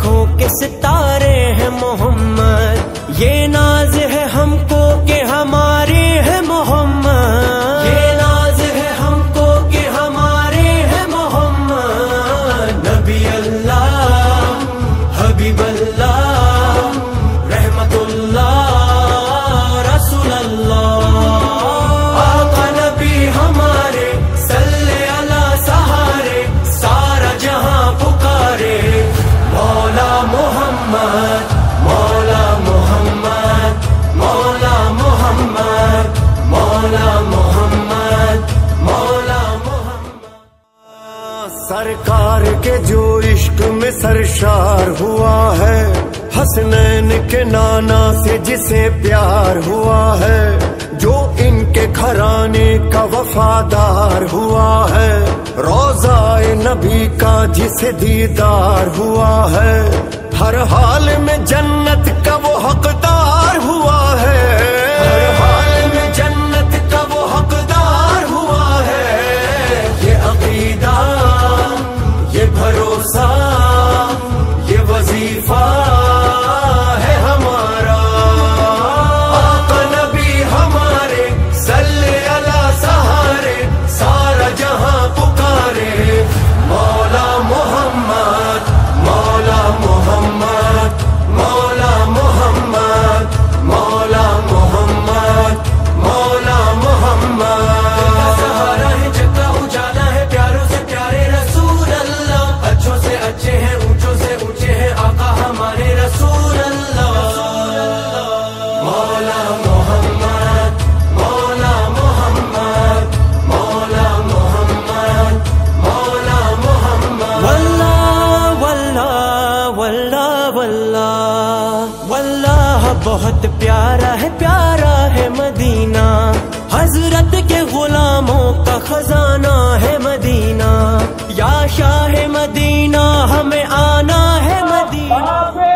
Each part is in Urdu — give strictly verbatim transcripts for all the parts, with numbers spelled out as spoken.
آنکھوں کے ستارے ہیں محمد، یہ ناز ہے ہم کو کہ ہمارے ہیں محمد، یہ ناز ہے ہم کو کہ ہمارے ہیں محمد، نبی اللہ حبیب اللہ رحمت اللہ رسول اللہ، آقا نبی ہمارے صلی اللہ سہارے، سارا جہاں پکارے مولا محمد مولا محمد مولا محمد مولا محمد مولا محمد۔ سرکار کے جو عشق میں سرشار ہوا ہے، حسنین کے نانا سے جسے پیار ہوا ہے، جو ان کے گھرانے کا وفادار ہوا ہے، روضہ نبی کا جسے دیدار ہوا ہے، ہر حال میں جنت کا وہ حقدار ہوا ہے، ہر حال میں جنت کا وہ حقدار ہوا ہے، یہ عقیدہ یہ بھروسہ یہ وظیفہ ہے ہمارا، آقا نبی ہمارے صلی اللہ سہارے، سارا جہاں پکارے مولا محمد مولا محمد مولا محمد مولا محمد مولا محمد، سہارا ہے جگ کا اجالا ہے، پیاروں سے پیارے رسول اللہ، اچھوں سے اچھے ہیں اونچوں سے اونچے ہیں آقا ہمارے رسول اللہ، مولا محمد مولا محمد مولا محمد مولا محمد، واللہ واللہ واللہ واللہ واللہ بہت پیارا ہے پیارا ہے مدینہ، حضرت کے غلاموں کا خزانہ ہے مدینہ، یا شاہ مدینہ ہمیں آنا ہے مدینہ،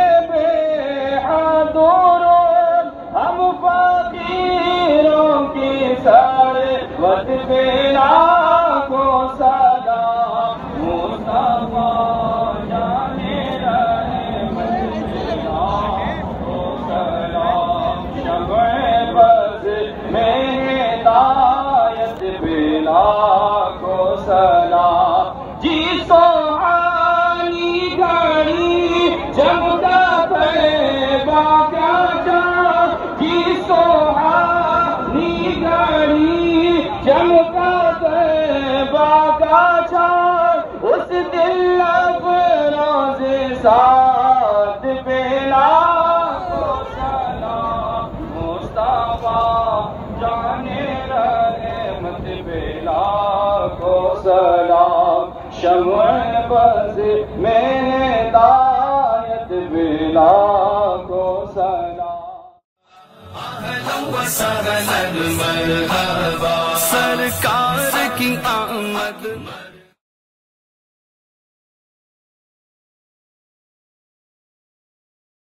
ہم فقیروں کی سارے وقت پہ لاکھوں سلام، مصطفیٰ جانے رہے مدینہ کو سلام، شمع بز میں ہدایت پہ لاکھوں سلام، جی سوہانی گھڑی جمتا طیبہ کا چاند، جی سوہانی گھڑی جمتا طیبہ کا چاند، اس دل افروز سعد پہ لاکھوں سلام، مصطفیٰ جانے رحمت پہ لاکھوں سلام، شمع بز میں ہدایت پہ لاکھوں سلام، سرکار کی آمد